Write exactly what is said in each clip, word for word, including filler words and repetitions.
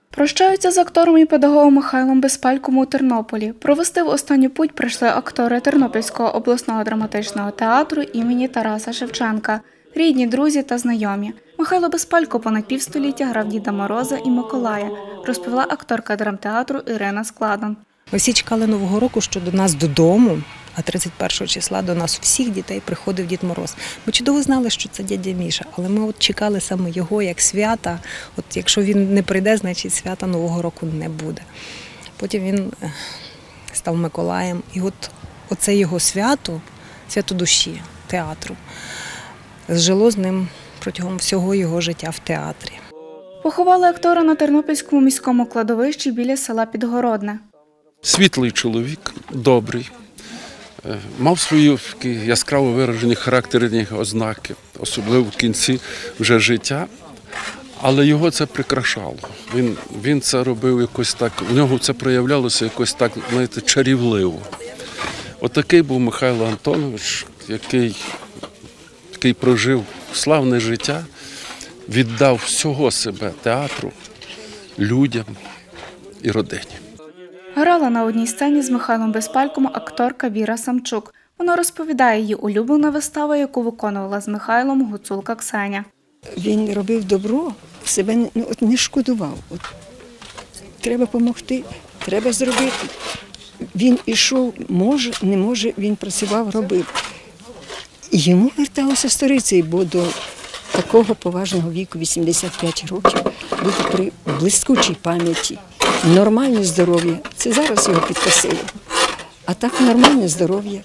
Прощаються з актором і педагогом Михайлом Безпальком у Тернополі. Провести в останню путь прийшли актори Тернопільського обласного драматичного театру імені Тараса Шевченка, рідні, друзі та знайомі. Михайло Безпалько понад півстоліття грав Діда Мороза і Миколая, розповіла акторка драмтеатру Ірина Складан. Ми всі чекали Нового року, що до нас додому, а тридцять першого числа до нас всіх дітей приходив Дід Мороз. Ми чудово знали, що це дядя Міша, але ми от чекали саме його як свята. От якщо він не прийде, значить свята Нового року не буде. Потім він став Миколаєм. І от оце його свято, свято душі театру, зжило з ним протягом всього його життя в театрі. Поховали актора на Тернопільському міському кладовищі біля села Підгородне. Світлий чоловік, добрий, мав свої яскраво виражені характерні ознаки, особливо в кінці вже життя, але його це прикрашало. Він, він це робив якось так, у нього це проявлялося якось так, знаєте, чарівливо. Отакий був Михайло Антонович, який, який прожив славне життя, віддав всього себе театру, людям і родині. Грала на одній сцені з Михайлом Безпальком акторка Віра Самчук. Вона розповідає, її улюблена вистава, яку виконувала з Михайлом, гуцулка Ксеня. Він робив добро, себе не, ну, от не шкодував. От, треба допомогти, треба зробити. Він ішов, може, не може, він працював, робив. І йому верталося сторицею, бо до такого поважного віку, вісімдесят п'ять років, бути при блискучій пам'яті. Нормальне здоров'я, це зараз його підкосило, а так нормальне здоров'я.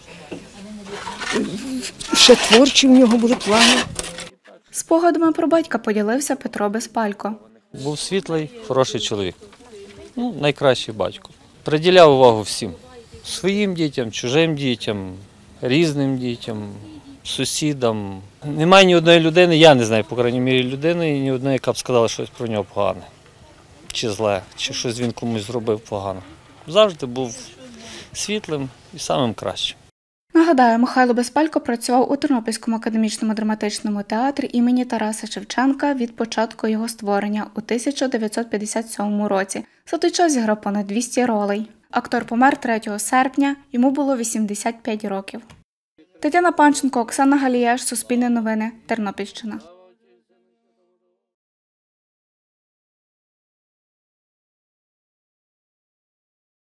Ще творчі в нього були плани. Спогадами про батька поділився Петро Безпалько. Був світлий, хороший чоловік, ну, найкращий батько. Приділяв увагу всім, своїм дітям, чужим дітям, різним дітям, сусідам. Немає ні одної людини, я не знаю, по крайній мірі, людини, ні одної, яка б сказала щось про нього погане. Чи зле, чи щось він комусь зробив погано. Завжди був світлим і самим кращим. Нагадаю, Михайло Безпалько працював у Тернопільському академічному драматичному театрі імені Тараса Шевченка від початку його створення у тисяча дев'ятсот п'ятдесят сьомому році. За той час зіграв понад двісті ролей. Актор помер третього серпня, йому було вісімдесят п'ять років. Тетяна Панченко, Оксана Галіяш, Суспільне новини, Тернопільщина.